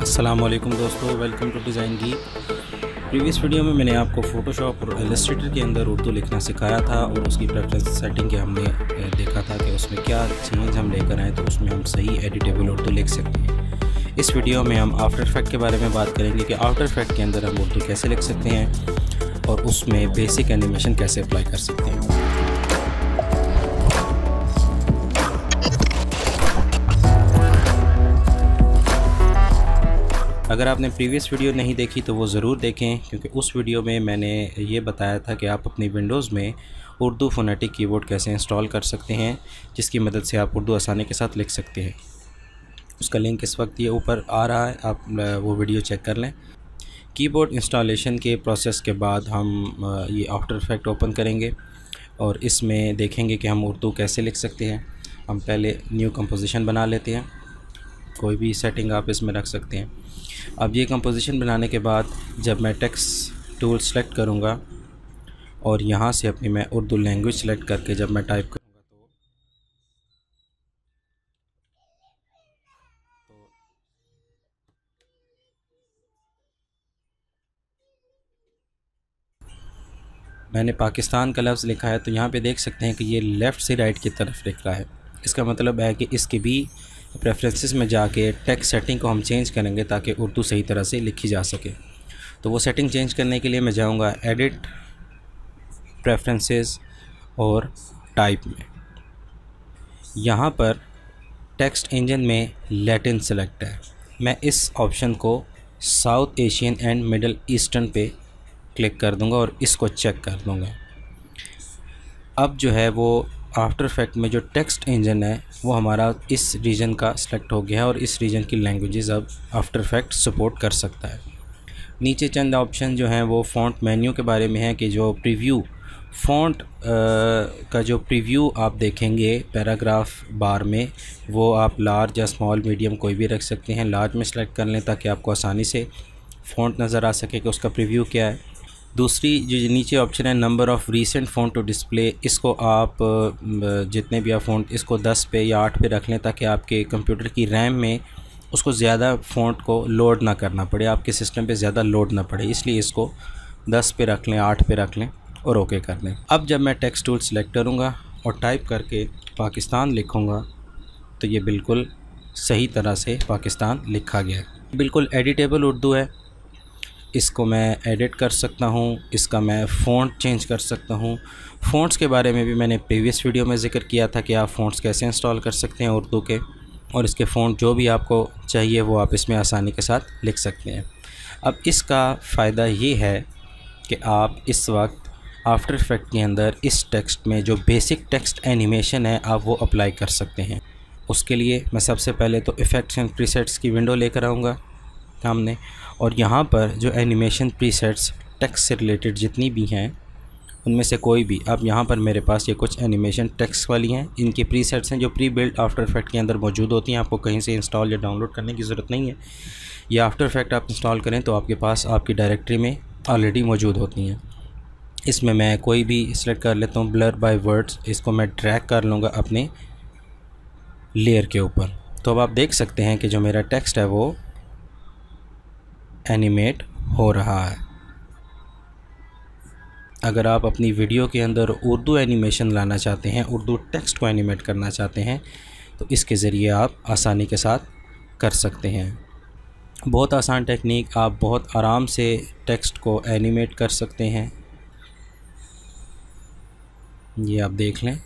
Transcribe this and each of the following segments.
अस्सलाम वालेकुम दोस्तों, वेलकम टू डिज़ाइन की। प्रीवियस वीडियो में मैंने आपको फ़ोटोशॉप और इलस्ट्रेटर के अंदर उर्दू लिखना सिखाया था और उसकी प्रेफरेंस सेटिंग के हमने देखा था कि उसमें क्या चेंज हम लेकर आए तो उसमें हम सही एडिटेबल उर्दू लिख सकते हैं। इस वीडियो में हम आफ्टर इफेक्ट के बारे में बात करेंगे कि आफ्टर इफेक्ट के अंदर हम उर्दू कैसे लिख सकते हैं और उसमें बेसिक एनिमेशन कैसे अप्लाई कर सकते हैं। अगर आपने प्रीवियस वीडियो नहीं देखी तो वो ज़रूर देखें, क्योंकि उस वीडियो में मैंने ये बताया था कि आप अपनी विंडोज़ में उर्दू फ़ोनेटिक कीबोर्ड कैसे इंस्टॉल कर सकते हैं, जिसकी मदद से आप उर्दू आसानी के साथ लिख सकते हैं। उसका लिंक इस वक्त ये ऊपर आ रहा है, आप वो वीडियो चेक कर लें। कीबोर्ड इंस्टॉलेशन के प्रोसेस के बाद हम ये आफ्टर इफेक्ट ओपन करेंगे और इसमें देखेंगे कि हम उर्दू कैसे लिख सकते हैं। हम पहले न्यू कंपोजिशन बना लेते हैं, कोई भी सेटिंग आप इसमें रख सकते हैं। अब ये कंपोजिशन बनाने के बाद जब मैं टेक्स्ट टूल सेलेक्ट करूँगा और यहाँ से अपनी मैं उर्दू लैंग्वेज सेलेक्ट करके जब मैं टाइप करूँगा तो मैंने पाकिस्तान का लफ्ज़ लिखा है, तो यहाँ पे देख सकते हैं कि ये लेफ़्ट से राइट की तरफ लिख रहा है। इसका मतलब है कि इसके भी प्रेफरेंसेस में जाके टेक्स्ट सेटिंग को हम चेंज करेंगे ताकि उर्दू सही तरह से लिखी जा सके। तो वो सेटिंग चेंज करने के लिए मैं जाऊँगा एडिट, प्रेफरेंसेस और टाइप में। यहाँ पर टेक्स्ट इंजन में लैटिन सेलेक्ट है। मैं इस ऑप्शन को South Asian and Middle Eastern पे क्लिक कर दूँगा और इसको चेक कर दूँगा। अब जो है वो आफ्टर इफेक्ट में जो टेक्स्ट इंजन है वो हमारा इस रीजन का सिलेक्ट हो गया है और इस रीजन की लैंग्वेजेस अब आफ्टर इफेक्ट सपोर्ट कर सकता है। नीचे चंद ऑप्शन जो हैं वो फ़ॉन्ट मेन्यू के बारे में है कि जो प्रीव्यू फ़ॉन्ट का जो प्रीव्यू आप देखेंगे पैराग्राफ बार में, वो आप लार्ज या स्मॉल मीडियम कोई भी रख सकते हैं। लार्ज में सेलेक्ट कर लें ताकि आपको आसानी से फ़ॉन्ट नज़र आ सके कि उसका प्रीव्यू क्या है। दूसरी जो नीचे ऑप्शन है number of recent font to display, इसको आप जितने भी आप फ़ॉन्ट इसको 10 पे या 8 पे रख लें ताकि आपके कंप्यूटर की रैम में उसको ज़्यादा फ़ॉन्ट को लोड ना करना पड़े, आपके सिस्टम पे ज़्यादा लोड ना पड़े, इसलिए इसको 10 पे रख लें, 8 पे रख लें और ओके कर लें। अब जब मैं टेक्स्ट टूल सेलेक्ट करूँगा और टाइप करके पाकिस्तान लिखूँगा तो ये बिल्कुल सही तरह से पाकिस्तान लिखा गया है। बिल्कुल एडिटेबल उर्दू है, इसको मैं एडिट कर सकता हूँ, इसका मैं फ़ॉन्ट चेंज कर सकता हूँ। फ़ॉन्ट्स के बारे में भी मैंने प्रीवियस वीडियो में ज़िक्र किया था कि आप फ़ॉन्ट्स कैसे इंस्टॉल कर सकते हैं उर्दू के, और इसके फ़ॉन्ट जो भी आपको चाहिए वो आप इसमें आसानी के साथ लिख सकते हैं। अब इसका फ़ायदा ये है कि आप इस वक्त आफ्टर इफेक्ट के अंदर इस टेक्स्ट में जो बेसिक टेक्स्ट एनिमेशन है आप वो अप्लाई कर सकते हैं। उसके लिए मैं सबसे पहले तो इफ़ेक्ट्स एंड प्रीसेट्स की विंडो लेकर आऊँगा सामने, और यहाँ पर जो एनिमेशन प्रीसेट्स टेक्स्ट से रिलेटेड जितनी भी हैं उनमें से कोई भी, अब यहाँ पर मेरे पास ये कुछ एनिमेशन टेक्स्ट वाली हैं, इनके प्रीसेट्स हैं जो प्री बिल्ट आफ्टर इफेक्ट के अंदर मौजूद होती हैं। आपको कहीं से इंस्टॉल या डाउनलोड करने की ज़रूरत नहीं है। ये आफ्टर इफेक्ट आप इंस्टॉल करें तो आपके पास आपकी डायरेक्टरी में ऑलरेडी मौजूद होती हैं। इसमें मैं कोई भी सिलेक्ट कर लेता हूँ, ब्लर बाय वर्ड्स, इसको मैं ड्रैग कर लूँगा अपने लेयर के ऊपर। तो अब आप देख सकते हैं कि जो मेरा टेक्स्ट है वो एनिमेट हो रहा है। अगर आप अपनी वीडियो के अंदर उर्दू एनिमेशन लाना चाहते हैं, उर्दू टेक्स्ट को एनिमेट करना चाहते हैं, तो इसके ज़रिए आप आसानी के साथ कर सकते हैं। बहुत आसान टेक्निक, आप बहुत आराम से टेक्स्ट को एनिमेट कर सकते हैं। ये आप देख लें।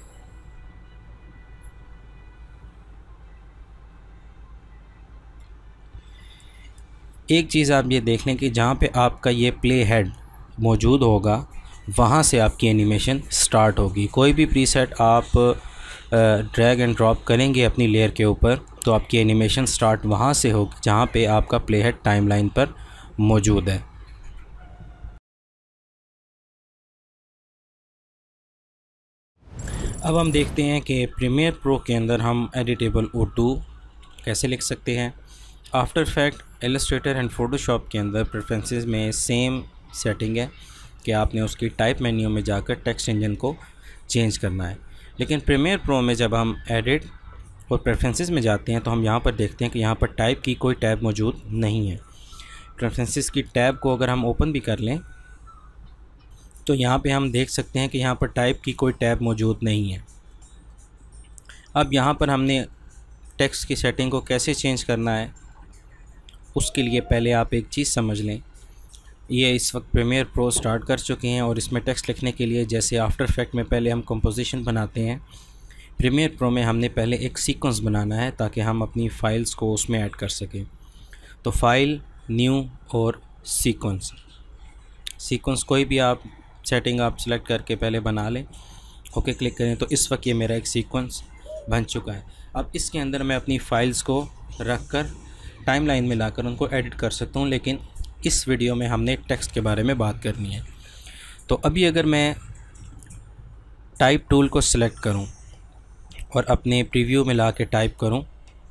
एक चीज़ आप ये देख लें कि जहाँ पे आपका ये प्ले हेड मौजूद होगा वहाँ से आपकी एनिमेशन स्टार्ट होगी। कोई भी प्रीसेट आप ड्रैग एंड ड्रॉप करेंगे अपनी लेयर के ऊपर तो आपकी एनिमेशन स्टार्ट वहाँ से होगी जहाँ पे आपका प्ले हेड टाइमलाइन पर मौजूद है। अब हम देखते हैं कि प्रीमियर प्रो के अंदर हम एडिटेबल उर्दू कैसे लिख सकते हैं। After effect, illustrator and Photoshop के अंदर प्रेफरेंसेस में सेम सेटिंग है कि आपने उसकी टाइप मेन्यू में जाकर टेक्स्ट इंजन को चेंज करना है। लेकिन प्रीमियर प्रो में जब हम एडिट, और प्रेफरेंसेस में जाते हैं तो हम यहाँ पर देखते हैं कि यहाँ पर टाइप की कोई टैब मौजूद नहीं है। प्रेफरेंसेस की टैब को अगर हम ओपन भी कर लें तो यहाँ पे हम देख सकते हैं कि यहाँ पर टाइप की कोई टैब मौजूद नहीं है। अब यहाँ पर हमने टेक्स्ट की सेटिंग को कैसे चेंज करना है, उसके लिए पहले आप एक चीज़ समझ लें। ये इस वक्त प्रीमियर प्रो स्टार्ट कर चुके हैं और इसमें टेक्स्ट लिखने के लिए जैसे आफ्टर इफेक्ट में पहले हम कंपोजिशन बनाते हैं, प्रीमियर प्रो में हमने पहले एक सीक्वेंस बनाना है ताकि हम अपनी फ़ाइल्स को उसमें ऐड कर सकें। तो फाइल, न्यू और सीक्वेंस कोई भी आप सेटिंग आप सेलेक्ट करके पहले बना लें, ओके क्लिक करें। तो इस वक्त ये मेरा एक सीक्वेंस बन चुका है। अब इसके अंदर मैं अपनी फ़ाइल्स को रख कर टाइमलाइन में लाकर उनको एडिट कर सकता हूँ, लेकिन इस वीडियो में हमने टेक्स्ट के बारे में बात करनी है। तो अभी अगर मैं टाइप टूल को सिलेक्ट करूँ और अपने प्रीव्यू में ला के टाइप करूँ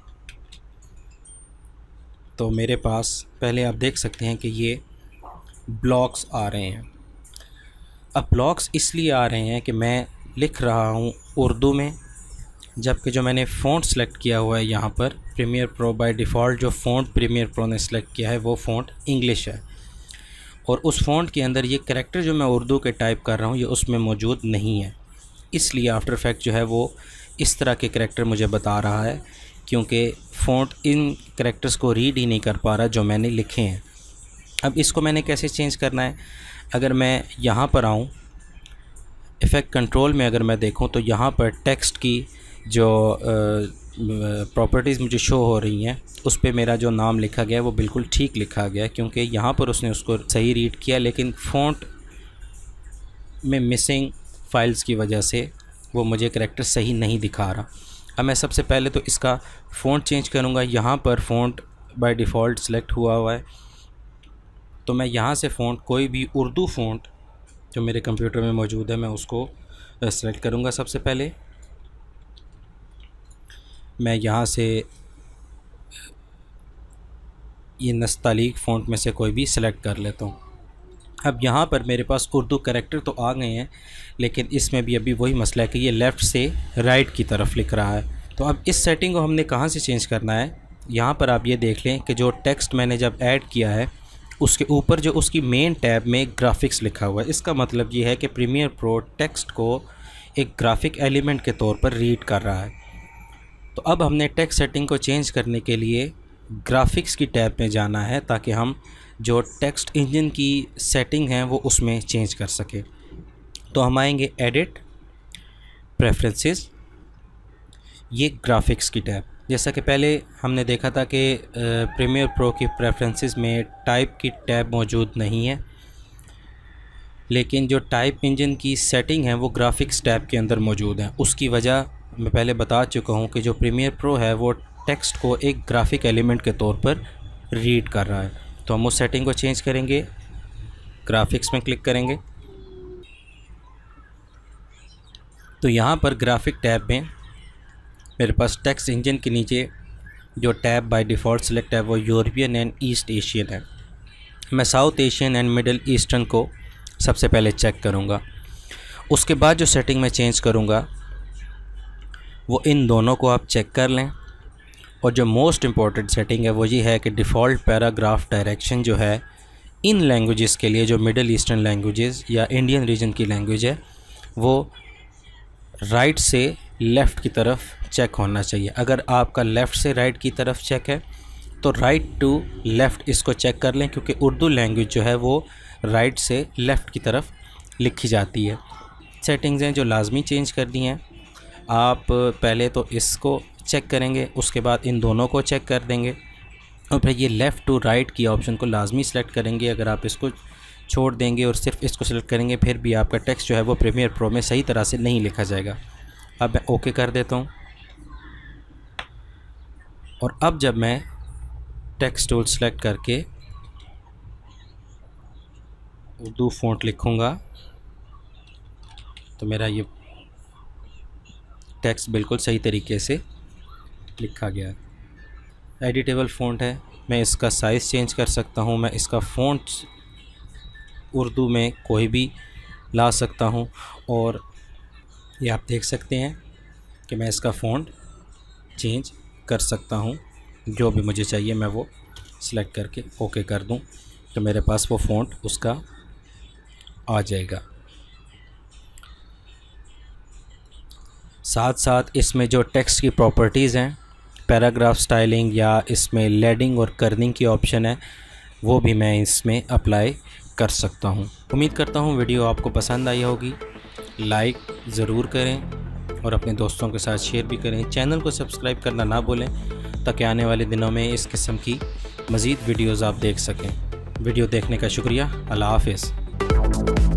तो मेरे पास पहले आप देख सकते हैं कि ये ब्लॉक्स आ रहे हैं। अब ब्लॉक्स इसलिए आ रहे हैं कि मैं लिख रहा हूँ उर्दू में, जबकि जो मैंने फ़ॉन्ट सेलेक्ट किया हुआ है यहाँ पर प्रीमियर प्रो बाय डिफ़ॉल्ट जो फ़ॉन्ट प्रीमियर प्रो ने सेलेक्ट किया है वो फ़ॉन्ट इंग्लिश है, और उस फ़ॉन्ट के अंदर ये कैरेक्टर जो मैं उर्दू के टाइप कर रहा हूँ ये उसमें मौजूद नहीं है। इसलिए आफ्टर इफेक्ट जो है वो इस तरह के कैरेक्टर मुझे बता रहा है, क्योंकि फ़ॉन्ट इन कैरेक्टर्स को रीड ही नहीं कर पा रहा जो मैंने लिखे हैं। अब इसको मैंने कैसे चेंज करना है, अगर मैं यहाँ पर आऊँ इफ़ेक्ट कंट्रोल में, अगर मैं देखूँ तो यहाँ पर टेक्स्ट की जो प्रॉपर्टीज़ मुझे शो हो रही हैं उस पे मेरा जो नाम लिखा गया है वो बिल्कुल ठीक लिखा गया है, क्योंकि यहाँ पर उसने उसको सही रीड किया, लेकिन फ़ॉन्ट में मिसिंग फाइल्स की वजह से वो मुझे करैक्टर सही नहीं दिखा रहा। अब मैं सबसे पहले तो इसका फ़ॉन्ट चेंज करूँगा। यहाँ पर फ़ॉन्ट बाय डिफ़ॉल्ट सेलेक्ट हुआ है, तो मैं यहाँ से फ़ॉन्ट कोई भी उर्दू फ़ॉन्ट जो मेरे कंप्यूटर में मौजूद है मैं उसको सेलेक्ट करूँगा। सबसे पहले मैं यहाँ से ये नस्तालीक फ़ॉन्ट में से कोई भी सिलेक्ट कर लेता हूँ। अब यहाँ पर मेरे पास उर्दू कैरेक्टर तो आ गए हैं, लेकिन इसमें भी अभी वही मसला है कि ये लेफ़्ट से राइट की तरफ लिख रहा है। तो अब इस सेटिंग को हमने कहाँ से चेंज करना है, यहाँ पर आप ये देख लें कि जो टेक्स्ट मैंने जब ऐड किया है उसके ऊपर जो उसकी मेन टैब में ग्राफिक्स लिखा हुआ है, इसका मतलब ये है कि प्रीमियर प्रो टेक्स्ट को एक ग्राफिक एलिमेंट के तौर पर रीड कर रहा है। तो अब हमने टेक्स्ट सेटिंग को चेंज करने के लिए ग्राफिक्स की टैब में जाना है ताकि हम जो टेक्स्ट इंजन की सेटिंग है वो उसमें चेंज कर सके। तो हम आएंगे एडिट, प्रेफरेंसेस, ये ग्राफिक्स की टैब। जैसा कि पहले हमने देखा था कि प्रीमियर प्रो की प्रेफरेंसेस में टाइप की टैब मौजूद नहीं है, लेकिन जो टाइप इंजन की सेटिंग है वो ग्राफिक्स टैब के अंदर मौजूद है। उसकी वजह मैं पहले बता चुका हूँ कि जो प्रीमियर प्रो है वो टेक्स्ट को एक ग्राफिक एलिमेंट के तौर पर रीड कर रहा है। तो हम उस सेटिंग को चेंज करेंगे, ग्राफिक्स में क्लिक करेंगे तो यहाँ पर ग्राफिक टैब में मेरे पास टेक्स्ट इंजन के नीचे जो टैब बाय डिफ़ॉल्ट सेलेक्ट है वो यूरोपियन एंड ईस्ट एशियन है। मैं South Asian and Middle Eastern को सबसे पहले चेक करूँगा। उसके बाद जो सेटिंग मैं चेंज करूँगा वो इन दोनों को आप चेक कर लें, और जो मोस्ट इम्पॉर्टेंट सेटिंग है वो ये है कि डिफ़ॉल्ट पैराग्राफ डायरेक्शन जो है इन लैंग्वेजेस के लिए, जो मिडल ईस्टर्न लैंग्वेजेस या इंडियन रीजन की लैंग्वेज है, वो राइट से लेफ़्ट की तरफ चेक होना चाहिए। अगर आपका लेफ़्ट से राइट की तरफ चेक है तो राइट टू लेफ़्ट इसको चेक कर लें, क्योंकि उर्दू लैंग्वेज जो है वो राइट से लेफ़्ट की तरफ लिखी जाती है। सेटिंग्स हैं जो लाजमी चेंज कर दी हैं। आप पहले तो इसको चेक करेंगे, उसके बाद इन दोनों को चेक कर देंगे, और फिर ये लेफ़्ट टू राइट की ऑप्शन को लाजमी सेलेक्ट करेंगे। अगर आप इसको छोड़ देंगे और सिर्फ इसको सेलेक्ट करेंगे फिर भी आपका टेक्स्ट जो है वो प्रीमियर प्रो में सही तरह से नहीं लिखा जाएगा। अब मैं ओके कर देता हूँ, और अब जब मैं टेक्स्ट टूल सेलेक्ट करके उर्दू फ़ॉन्ट लिखूँगा तो मेरा ये टेक्स्ट बिल्कुल सही तरीके से लिखा गया है। एडिटेबल फ़ॉन्ट है, मैं इसका साइज़ चेंज कर सकता हूँ, मैं इसका फ़ॉन्ट उर्दू में कोई भी ला सकता हूँ, और ये आप देख सकते हैं कि मैं इसका फ़ॉन्ट चेंज कर सकता हूँ। जो भी मुझे चाहिए मैं वो सिलेक्ट करके ओके कर दूँ तो मेरे पास वो फ़ॉन्ट उसका आ जाएगा। साथ साथ इसमें जो टेक्स्ट की प्रॉपर्टीज़ हैं, पैराग्राफ स्टाइलिंग या इसमें लेडिंग और कर्निंग की ऑप्शन है, वो भी मैं इसमें अप्लाई कर सकता हूँ। उम्मीद करता हूँ वीडियो आपको पसंद आई होगी। लाइक ज़रूर करें और अपने दोस्तों के साथ शेयर भी करें। चैनल को सब्सक्राइब करना ना भूलें ताकि आने वाले दिनों में इस किस्म की मज़ीद वीडियोज़ आप देख सकें। वीडियो देखने का शुक्रिया। अल्लाह हाफ़िज़।